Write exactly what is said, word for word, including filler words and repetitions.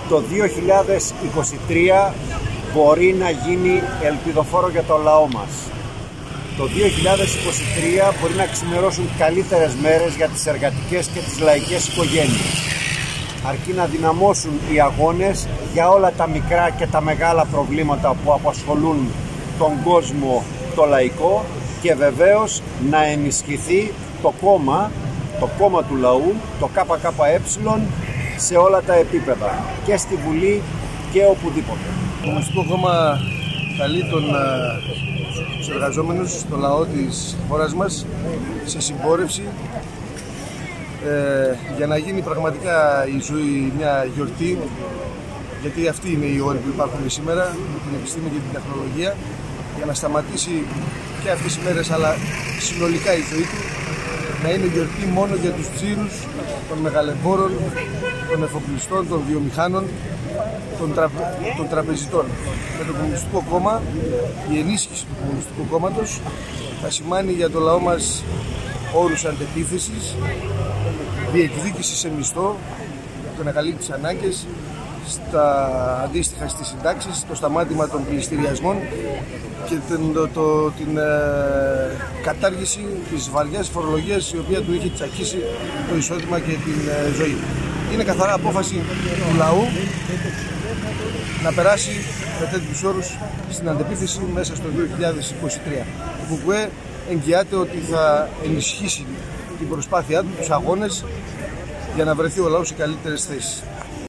το δύο χιλιάδες είκοσι τρία μπορεί να γίνει ελπιδοφόρο για το λαό μας. Το δύο χιλιάδες είκοσι τρία μπορεί να ξημερώσουν καλύτερες μέρες για τις εργατικές και τις λαϊκές οικογένειες, αρκεί να δυναμώσουν οι αγώνες για όλα τα μικρά και τα μεγάλα προβλήματα που απασχολούν τον κόσμο το λαϊκό, και βεβαίως να ενισχυθεί το κόμμα, το κόμμα του λαού, το ΚΚΕ, σε όλα τα επίπεδα, και στη Βουλή και οπουδήποτε. Το Κομμουνιστικό Κόμμα καλεί τον, τους εργαζόμενους, το λαό της χώρας μας, σε συμπόρευση ε, για να γίνει πραγματικά η ζωή μια γιορτή, γιατί αυτοί είναι οι όροι που υπάρχουν σήμερα με την επιστήμη και την τεχνολογία, για να σταματήσει και αυτές οι μέρες, αλλά συνολικά η ζωή του να είναι γιορτή μόνο για τους τσίρους των μεγαλεμπόρων, των εφοπλιστών, των βιομηχάνων, των, τρα... των τραπεζιτών. Με το Κομμουνιστικό Κόμμα, η ενίσχυση του Κομμουνιστικού Κόμματος θα σημάνει για το λαό μας όρους αντεπίθεσης, διεκδίκηση σε μισθό, το να καλύπτει τις ανάγκες, στα αντίστοιχα στις συντάξεις, το σταμάτημα των πληστηριασμών και την, το, το, την ε, κατάργηση της βαριάς φορολογίας, η οποία του είχε τσακίσει το εισόδημα και την ε, ζωή. Είναι καθαρά απόφαση του λαού να περάσει με τέτοιους όρους στην αντεπίθεση μέσα στο δύο χιλιάδες είκοσι τρία. Το ΚΚΕ εγγυάται ότι θα ενισχύσει την προσπάθειά του, τους αγώνες, για να βρεθεί ο λαός σε καλύτερες θέσεις.